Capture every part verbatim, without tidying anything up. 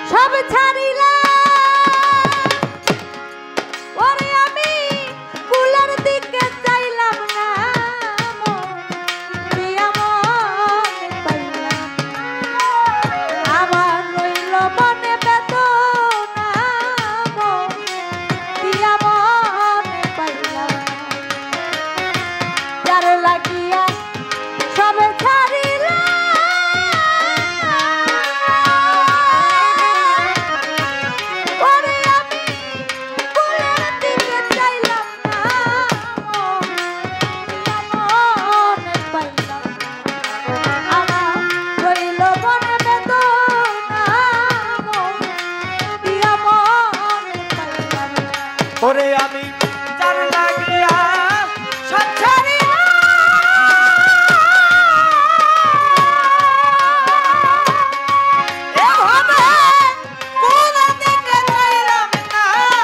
সব ছাড়িলা ওরে আমি কুলার দিকে চাইলাম না দিয়া মন পাইলাম আমার রইল মনে বেদনা দিয়া মন পাইলাম যার লাগিয়া সবে ছাড়িলা ওরে আমি যার লাগিয়া সব ছাড়িয়া এভাবে কোন দিকে চাইলাম না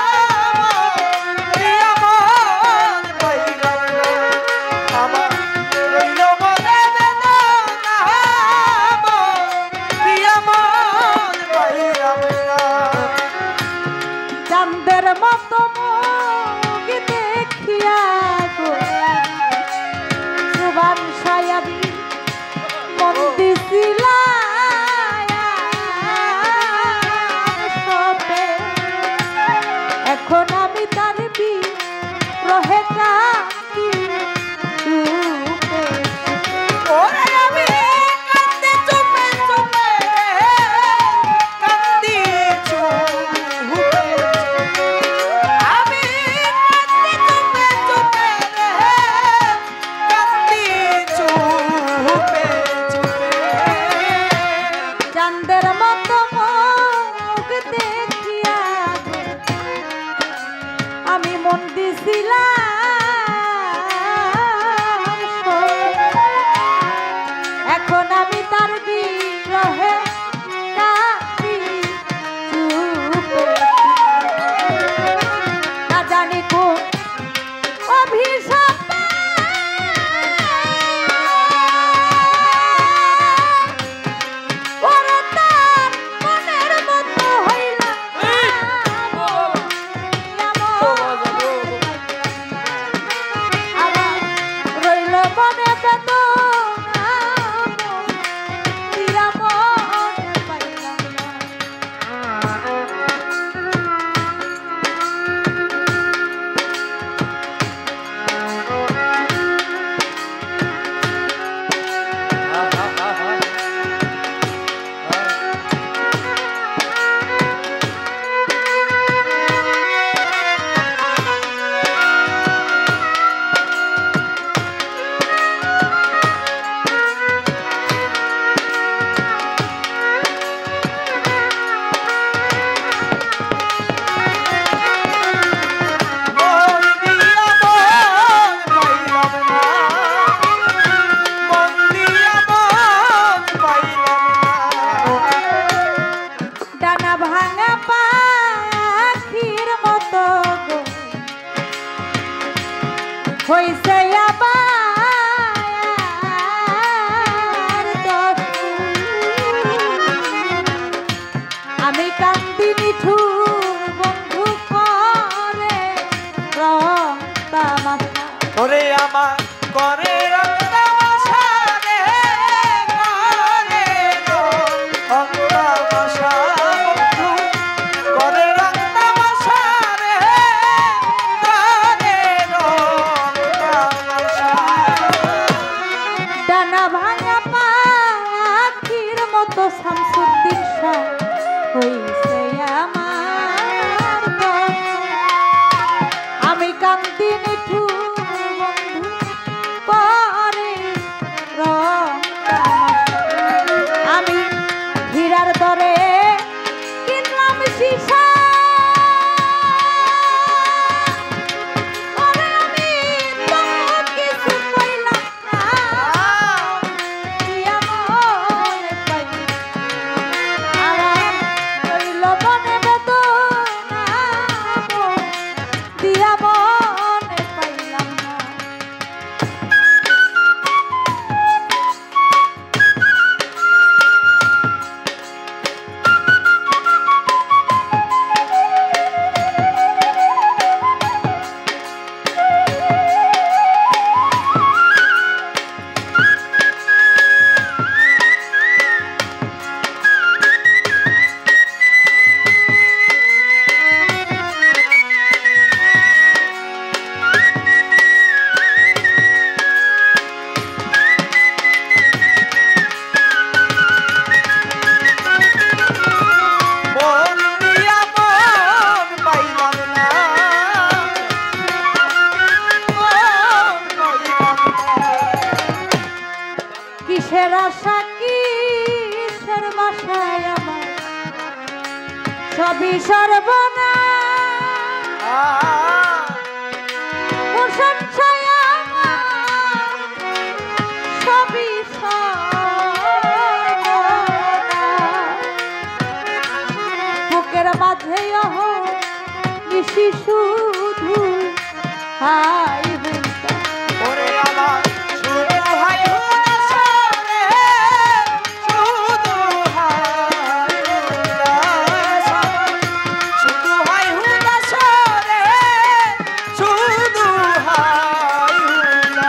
দিয়া মন পাইলাম না আমার রইল মনে বেদনা দিয়া মন পাইলাম না চাঁদের মতো মুখ দেখিয়া গো সুবান সায়াবি মন দিছিলা এখন আমি তার বি রহে কাঁদি চুপে ওরে আমি কাঁদি চুপে চুপে কাঁদি চুপে আমি কাঁদি চুপে চুপে কাঁদি চুপে চুপে চাঁদের মতো মুখ দেখিয়া আমি মন দিছিলাম এখন আমি তার বিরহে কাঁদি চুপে না জানি কোন অভিশাপে ওরে তার মনের মতো হইলাম না আমার রইল মনে বেদনা দিয়া মন পাইলাম না মন দিয়া মন পাইলাম না মন দিয়া মন পাইলাম না ডানা ভাঙা পাখির মতো গো হইছে আবার দস্তুর। আমি কান্দি নিঠুর বন্ধু করে রং তামাশা ওরে আমার করে রক্তামাশা রে করে রক্তামাশা বন্ধু করে রক্তামাশা রে করে রক্তামাশা ডানা ভাঙা পাখির মতো শামসুদ্দিন শাহ হইছে আমার দস্তুর। আমি কান্দি নিঠুর বন্ধু করে রং তামাশা। আমি হীরার দরে কিনলাম সীসা ওরে আমি তো কিছু পাইলাম না দিয়া মন পাইলাম আমার রইল মনে বেদনা দিয়া মন পাইলাম সবই সর্বনা প্রশংসায় আমার সবই সর্বনা বুকের মাঝে নিশি শুধু হাই হুঙ্কা ওরে আমার শুধু হাই হুঙ্কা রে শুধু হাই হুঙ্কা শুধু হাই হুঙ্কা রে শুধু হাই হুঙ্কা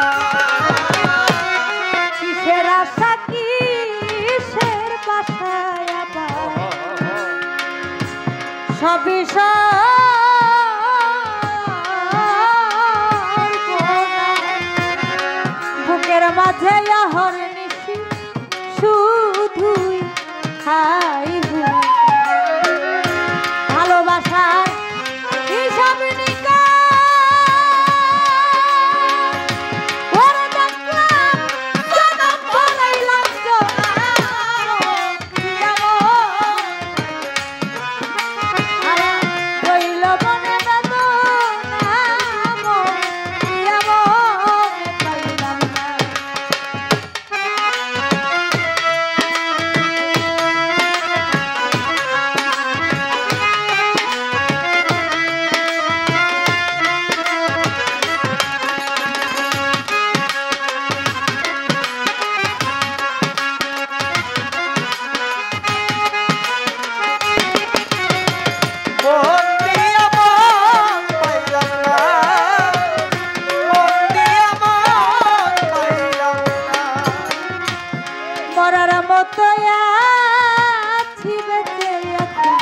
কিসের আশা কিসের বাসায় আবার সবই বুকের মাঝে আহর নিশি শুধুই হাই ভালোবাসার হিসাব নিকা মরার মতো আছি বেঁচে এখন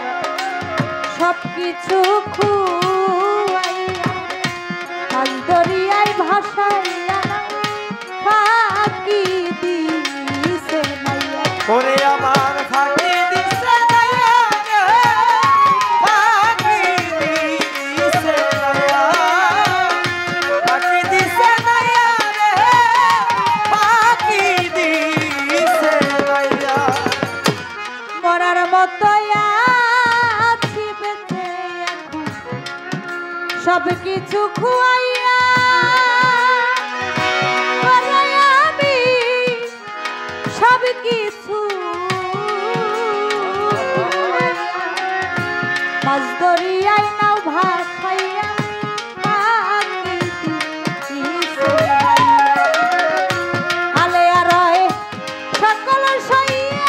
সবকিছু খুয়াইয়া কাল দরিয়ায় ভাসাইয়া ফাঁকি দিছে মাইয়া ওরে আমার ফাঁকি দিছে নাইয়া রে ফাঁকি দিছে নাইয়া ফাঁকি দিছে নাইয়া রে ফাঁকি দিছে নাইয়া মরার মতো আছি বেঁচে এখন সবকিছু খুয়াইয়া আমি সবকিছু মাছ দরিয়ায় নাও ভাসাইয়া আলে আর সকল সইয়া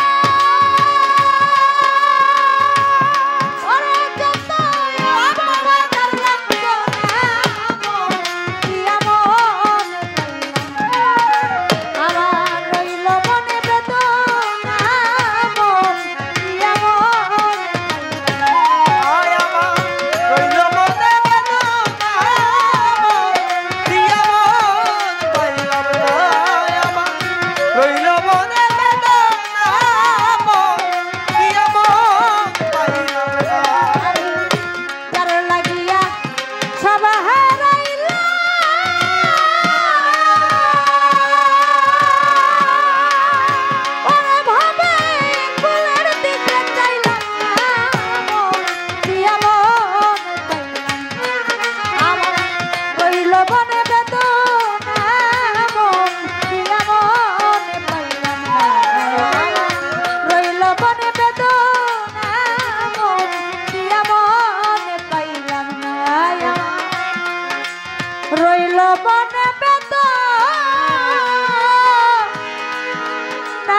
রইল মনে বেদনা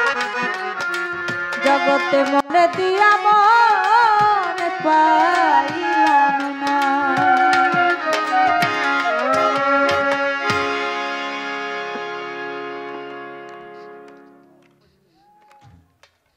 জগতে মনে দিয়া মনে পাই